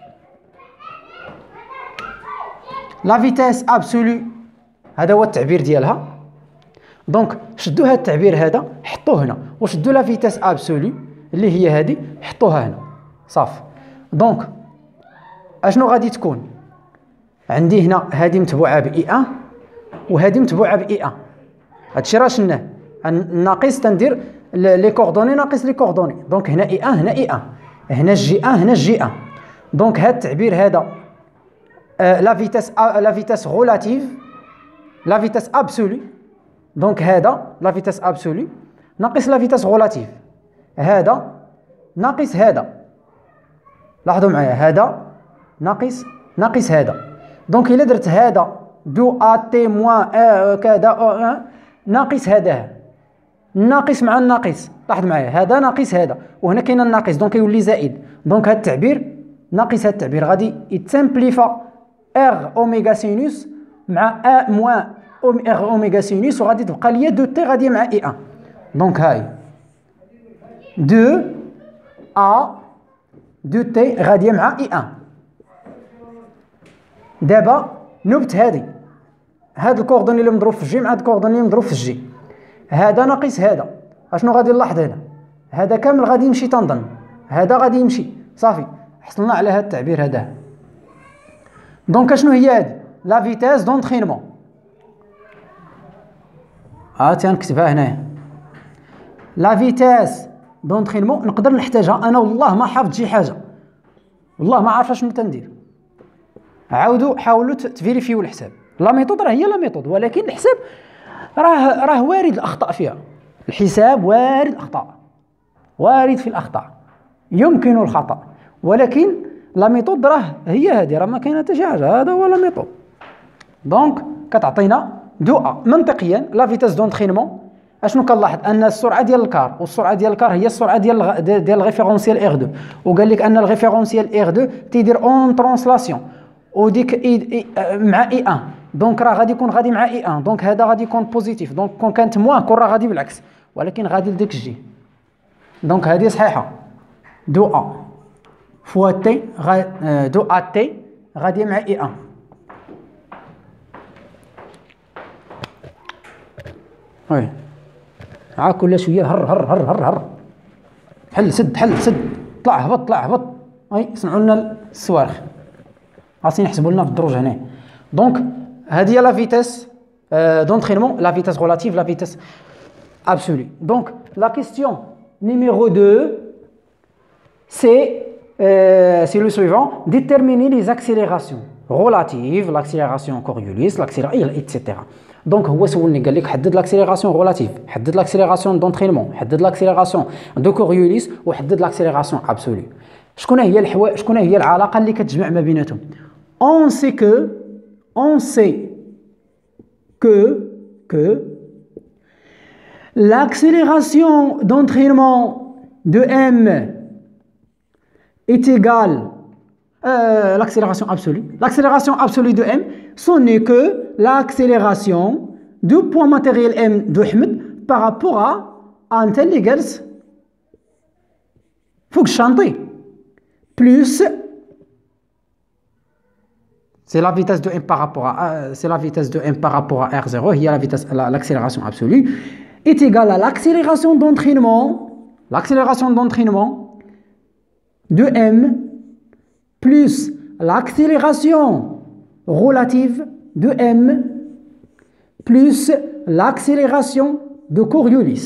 la vitesse absolue هذا هو التعبير ديالها. دونك شدوا هذا التعبير هذا حطوه هنا وشدوا لا فيتاس ابسولو اللي هي هذه حطوها هنا صافي. دونك اشنو غادي تكون عندي هنا؟ هذه متبوعه باي واحد وهذه متبوعه باي واحد. هادشي راه شناه ناقص تندير لي كوردوني ناقص لي كوردوني. دونك هنا اي واحد هنا اي واحد هنا جي واحد هنا جي واحد. دونك هذا التعبير هذا لا فيتاس لا فيتاس غولاتيف لا فيتاس ابسولو. دونك هذا لا فيتاس ابسولو ناقص لا فيتاس غولاتيف هذا ناقص هذا. لاحظوا معايا هذا ناقص ناقص هذا. دونك الا درت هذا دو ا تي موان كذا ناقص هذا الناقص مع الناقص، لاحظ معايا هذا ناقص هذا، وهنا كاين الناقص دونك يولي زائد. دونك هذا التعبير ناقص، هذا التعبير غادي يتسامبليفا ار اوميغا سينوس مع ا موان ار اوميغا سينوس، وغادي تبقى ليا دو تي غاديه مع اي ان. دونك هاي دو ا دو تي غاديه مع اي ان. دابا نبت هذه، هاد الكوردوني اللي مضروب في الجي مع هاد الكوردوني اللي مضروب في الجي، هذا ناقص هذا، اشنو غادي نلاحظ هنا؟ هذا كامل غادي يمشي تنظن، هذا غادي يمشي صافي، حصلنا على هذا التعبير هذا. دونك اشنو هي هذه؟ لا فيتاس دونترينمون. ها تنكتبها هنايا، لا فيتاس دونترينمون نقدر نحتاجها انا، والله ما حافظ شي حاجه، والله ما عارف شنو تندير. عاودوا حاولوا تفيريفيو الحساب. لا ميثود راه هي لا ميثود، ولكن الحساب راه راه وارد الاخطاء فيها. الحساب وارد الاخطاء، وارد في الاخطاء، يمكن الخطا، ولكن لا ميثود راه هي هذه، راه ما كاينه حتى شي حاجه، هذا هو لا ميثود. دونك كتعطينا دو ا منطقيا لا فيتاس دونترينمون. اشنو كنلاحظ؟ ان السرعه ديال الكار، والسرعه ديال الكار هي السرعه ديال ديال الريفيرونسيال ار اثنين، وقال لك ان الريفيرونسيال ار اثنين تيدير اون ترانسلاسيون وديك اي مع اي ان، دونك راه غادي يكون غادي مع اي ان، دونك هذا غادي يكون بوزيتيف، دونك كون كانت موان كون راه غادي بالعكس، ولكن غادي لديك الجي. دونك هذه صحيحه، دو ا فوا تي دو ا تي غادي مع اي ان. وي عا كل شويه هر هر هر هر هر حل سد حل سد، طلع هبط طلع هبط، اي صنعوا لنا الصواريخ، خاصين يحسبوا لنا في الدروج هنا. دونك هذه هي لا فيتاس دونترينمون، لا فيتاس غولاتيف، لا فيتاس ابسولي. دونك لا كيستيون numéro deux c'est euh, c'est le suivant: déterminer les accélérations relatives, l'accélération Coriolis, l'accélération et cetera. دونك هو سولني قال لك حدد لاكسيليراسيون غولاتيف، حدد لاكسيليراسيون دونترينمون، حدد لاكسيليراسيون دو كوريوليس، وحدد لاكسيليراسيون ابسولي. شكون هي الحوا شكون هي العلاقه اللي كتجمع ما بيناتهم؟ اون سي كو اون سي كو كو l'accélération d'entraînement de M est égale euh, l'accélération absolue. L'accélération absolue de M, ce n'est que l'accélération du point matériel M de Ahmed par rapport à un tel qui جالس فوق الشانطي plus c'est la vitesse de M par rapport à c'est la vitesse de M par rapport à R zéro, il y a la vitesse l'accélération absolue est égale à l'accélération d'entraînement, l'accélération d'entraînement de M plus l'accélération relative de M plus l'accélération de Coriolis.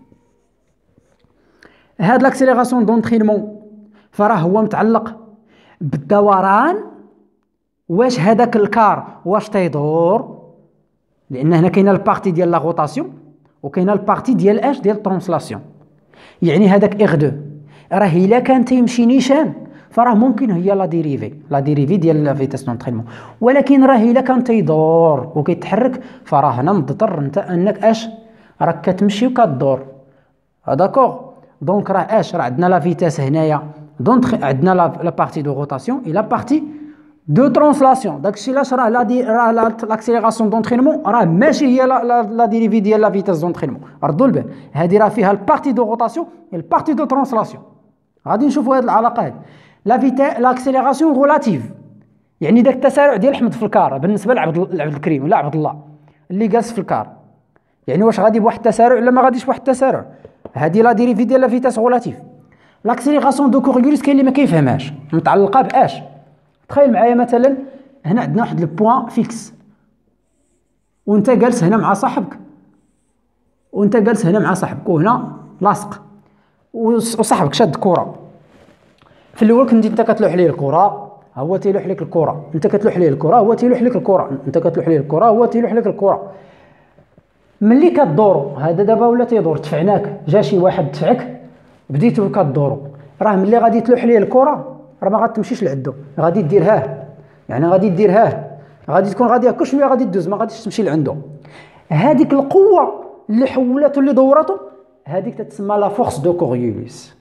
هاد l'accélération d'entraînement فراه هو متعلق بالدوران، واش هذاك الكار واش تيدور، لان هنا كاينه البارتي ديال لا روتاسيون وكاينه البارتي ديال اش ديال الترانسلاسيون. يعني هذاك اغ اثنين راه الا كان تيمشي نيشان فراه ممكن هي لا ديريفي لا ديريفي ديال لا فيتاس دونترينمون، ولكن راه الا كان تيدور وكيتحرك فراه هنا مضطر انت انك اش راك كتمشي وكتدور. داكوغ؟ دونك راه اش راه عندنا لا فيتاس هنايا، دونك عندنا لا بارتي دو روتاسيون اي لا بارتي دو ترانسلاسيون. داكشي علاش راه لا دي راه لاكسيليراسيون دونترينمون راه ماشي هي لا لا ديريفي ديال لا فيتاس دونترينمون، ردوا البال، هذه راه فيها البارتي دو روتاسيون اي البارتي دو ترانسلاسيون. غادي نشوفوا هذه العلاقه هذه. لا فيتا لاكسيليراسيون غولاتيف يعني داك التسارع ديال احمد في الكار بالنسبه لعبد لعبد الكريم ولا عبد الله اللي جالس في الكار، يعني واش غادي بواحد التسارع ولا ما غاديش بواحد التسارع. هذه لا ديريفي ديال لا فيتاس غولاتيف. لاكسيليراسيون دو كوريوليس كاين اللي ما كيفهمهاش، متعلقه باش؟ تخيل معايا مثلا هنا عندنا واحد لو بوين فيكس وانت جالس هنا مع صاحبك، وانت جالس هنا مع صاحبك وهنا لاصق، وصاحبك شاد كره. في الاول كنتي انت كتلوح ليه الكره هو تيلوح لك الكره، انت كتلوح ليه الكره هو تيلوح لك الكره، انت كتلوح ليه الكره هو تيلوح لك الكره. ملي كدوروا هذا دابا ولا تيدور، دفعناك جا شي واحد دفعك بديتو كدوروا، راه ملي غادي تلوح ليه الكره راه ما غاتمشيش لعندو، غادي دير هاه، يعني غادي دير هاه، غادي تكون غادي كل شويه غادي دوز ما غاديش تمشي لعندو. هذيك القوه اللي حولته اللي دورته هذيك تتسمى لا فورس دو كوريوليس.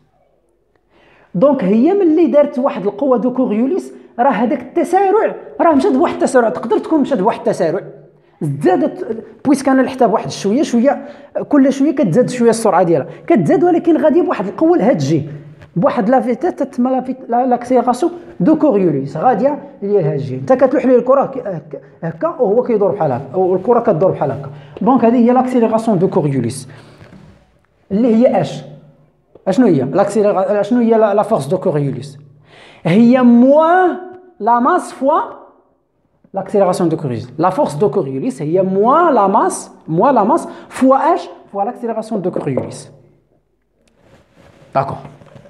دونك هي ملي دارت واحد القوه دو كوريوليس راه هذاك التسارع راه مشات بواحد التسارع، تقدر تكون مشات بواحد التسارع زادت بويسك انا لحتها بواحد شويه شويه، كل شويه كتزاد شويه السرعه ديالها كتزاد، ولكن غادي بواحد القوه لها تجي بواحد لا فيتاس تتسمى لاكسيليراسيون دو كوريوليس غاديه ليها تجي. انت كتلوح ليه الكره هكا وهو كيدور بحال هكا والكره كدور بحال هكا. دونك هذه هي لاكسيليراسيون دو كوريوليس اللي هي اش اشنو هي لاكسيليراسيون، شنو هي لا فورس دو كوريوليس؟ هي موان لا ماس فوا l'accélération de Coriolis. La force de Coriolis هي moins la masse, moins la masse fois h fois l'accélération de Coriolis. D'accord.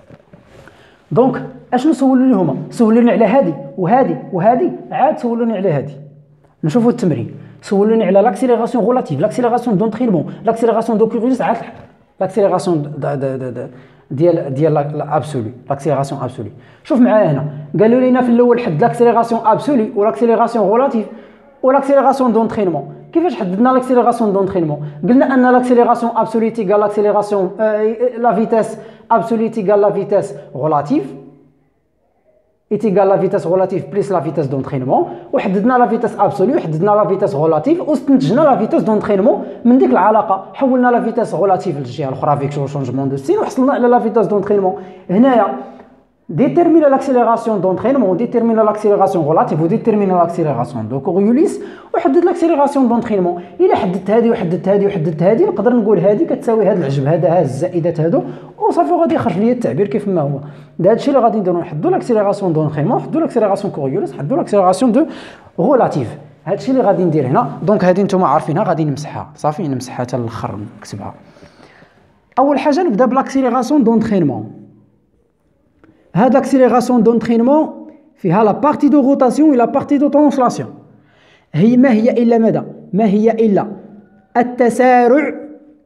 Donc اشنو سولوني هما؟ سولوني على هذه وهذه وهذه، عاد سولوني على هذه. نشوفوا التمرين. سولوني على l'accélération relative, l'accélération d'entraînement, l'accélération de Coriolis، عاد l'accélération ديال ديال لابسولي، لاكسيليراسيون ابسولي. شوف معايا هنا قالوا لينا في الاول حد لاكسيليراسيون ابسولي ولاكسيليراسيون ريلاتيف ولاكسيليراسيون دونترينمون. كيفاش حددنا لاكسيليراسيون دونترينمون؟ قلنا ان لاكسيليراسيون ابسولي تيغال لاكسيليراسيون لا فيتاس ابسولي تيغال لا فيتاس ريلاتيف تيغال لا فيتاس ريلاتيف بليس لا فيتاس دونترينمون، وحددنا لا فيتاس ابسولي وحددنا لا فيتاس ريلاتيف واستنتجنا لا فيتاس دونترينمون. من ديك العلاقه حولنا لا فيتاس ريلاتيف للجهه الاخرى فيك شونجمون دو ستيل وحصلنا على لا فيتاس دونترينمون. هنايا ديتيرمينا لاكسيليراسيون دونترينمون، ديتيرمينا لاكسيليراسيون ريلاتيف وديتيرمينا لاكسيليراسيون دو كوريوليس وحدد لاكسيليراسيون دونترينمون. الا حددت هذه وحددت هذه وحددت هذه نقدر نقول هذه كتساوي هذا العجب هذا ها الزائدات هادو وصافي غادي يخرج لي التعبير كيف ما هو. هذا الشيء اللي غادي نديرو نحددو لاكسيليراسيون دونترينمون نحددو لاكسيليراسيون كوريوليس نحددو لاكسيليراسيون دو ريلاتيف. هذا الشيء اللي غادي ندير هنا. دونك هذه نتوما عارفينها غادي نمسحها صافي نمسحها حتى الاخر نكتبها. اول حاجه نبدا بلاكسيليراسيون دونترينمون. هاد l'accélération d'entraînement فيها لا بارتي دو روتاسيون و لا بارتي دو ترانسلاسيون. هي ما هي الا ماذا؟ ما هي الا التسارع.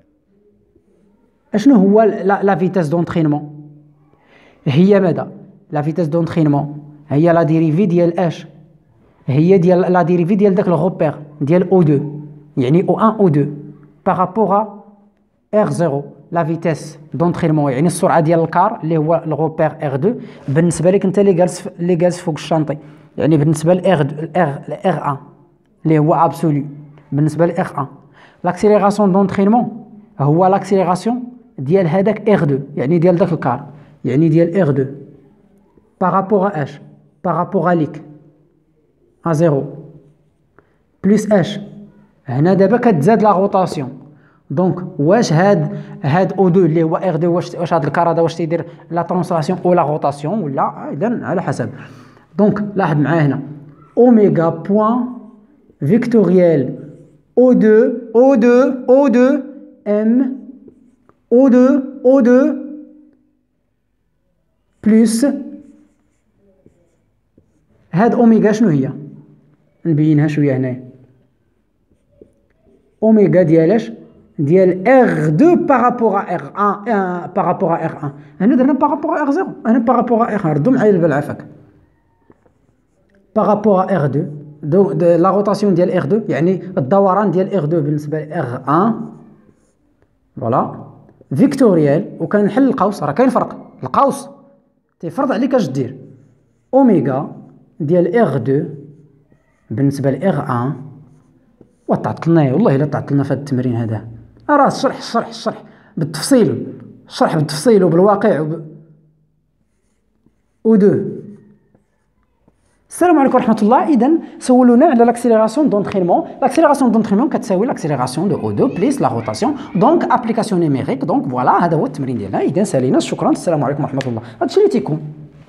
اشنو هو لا فيتاس دونترينمون؟ هي ماذا؟ لا فيتاس دونترينمون هي لا ديريفي ديال اش، هي ديال لا ديريفي ديال داك الغوبير ديال او deux يعني او واحد او deux بارابور ار صفر. لا فيتاس دونترينمون يعني السرعه ديال الكار اللي هو الغوبير ار deux بالنسبه لك انت اللي جالس اللي جالس فوق الشانطي، يعني بالنسبه لار ار ار واحد اللي هو ابسولو بالنسبه لار واحد. لاكسيليراسيون دونترينمون هو لاكسيليراسيون ديال هذاك ار deux يعني ديال داك الكار يعني ديال ار deux بارابور اش بارابور ليك ا صفر بلس اش. هنا دابا كتزاد لا روتاسيون. دونك واش هاد هاد او deux اللي هو ار deux واش واش هاد الكار هذا واش تيدير لا ترانسلاسيون او لا روتاسيون ولا اذا على حسب. دونك لاحظ معايا هنا اوميغا بوين فيكتوريال او deux او deux او deux ام او deux او deux بلس هاد اوميغا شنو هي؟ نبينها شويه هنايا. اوميغا ديالاش؟ ديال ار deux بارابور ار واحد بارابور ار واحد. هنا درنا بارابور ار صفر هنا بارابور ار واحد. ردوا معايا البال عافاك. بارابور ار deux دو لا روتاسيون ديال ار deux يعني الدوران ديال ار deux بالنسبه ل ار واحد فوالا فيكتوريال. وكنحل القوس راه كاين فرق، القوس تيفرض عليك اش دير اوميغا ديال ار deux بالنسبه ل ار واحد. وتعطلنا والله الا تعطلنا في هذا التمرين هذا. راه الشرح الشرح الشرح بالتفصيل الشرح بالتفصيل وبالواقع وب... او deux. السلام عليكم ورحمه الله. اذا سولونا على لاكسيليراسيون دونترينمون. لاكسيليراسيون دونترينمون كتساوي لاكسيليراسيون دو او deux بليس لا روتاسيون. دونك ابليكاسيون نيميريك. دونك فوالا هذا هو التمرين ديالنا. اذا سالينا شكرا. السلام عليكم ورحمه الله. هادشي اللي تيكون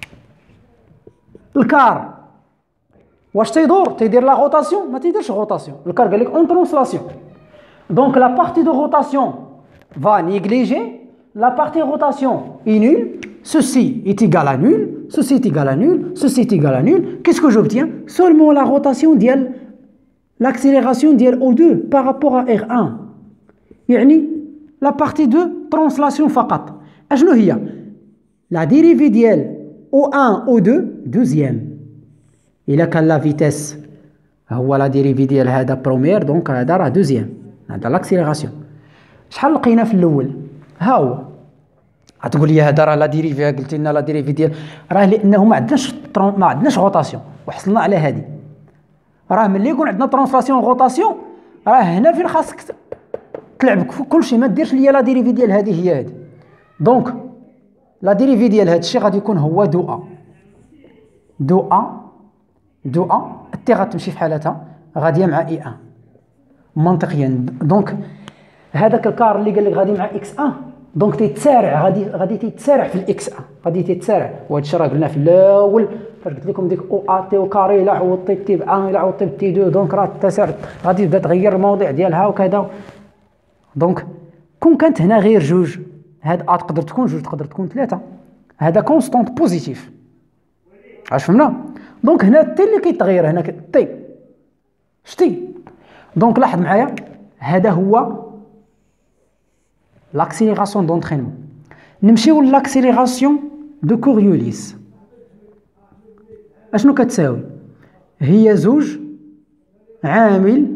الكار واش تيدور تيدير لا روتاسيون ما تيديرش روتاسيون. الكار قال لك اون ترانسلاسيون. دونك لا بارتي دو روتاسيون va négliger la partie rotation est nulle. Ceci est égal à nul, ceci est égal à nul, ceci est égal à nul. Qu'est-ce que j'obtiens? Seulement la rotation ديال l'accélération ديال او deux par rapport à ار واحد يعني la partie de translation فقط. اشنو هي؟ la dérivée ديال او واحد او deux deuxième. إلا كان لا فيتاس هو لا ديريفي ديال هذا بروميير دونك هذا راه دوزيام. هذا لاكسيليراسيون. شحال لقينا في الاول؟ ها هو. غتقول لي هذا راه لا ديريفي، قلت لنا لا ديريفي ديال، راه لانه ما عندناش ما عندناش غوطاسيون وحصلنا على هذه. راه ملي يكون عندنا ترانسلاسيون غوطاسيون راه هنا فين خاصك تلعب كلشي، ما ديرش ليا لا ديريفي ديال هذه هي هذه. دونك لا ديريفي ديال هذا الشيء غادي يكون هو دو ا دو ا دو ا تي غتمشي في حالتها غاديه مع اي ان منطقيا. دونك هذاك الكار اللي قال لك غادي مع اكس ان، دونك تيتسارع، غادي غادي تيتسارع في الاكس ان، غادي تيتسارع. وهذا الشيء راه قلنا في الاول فاش قلت لكم ديك او ا تي او كاري الا عوضتي تي ب واحد الا عوضتي تي اثنين، دونك راه التسارع غادي تبدا تغير المواضيع ديالها وكذا. دونك كون كانت هنا غير جوج، هاد ا تقدر تكون جوج تقدر تكون ثلاثه، هذا كونستونت بوزيتيف. عاش فهمنا؟ دونك هنا تي اللي كيتغير، هنا تي شتي. دونك لاحظ معايا هذا هو لاكسيليراسيون دونترينمون. نمشيو لاكسيليراسيون دو كوريوليس. اشنو كتساوي؟ هي زوج عامل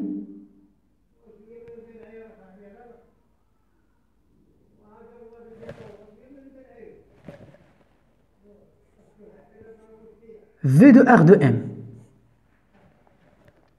في دو ار دو ام.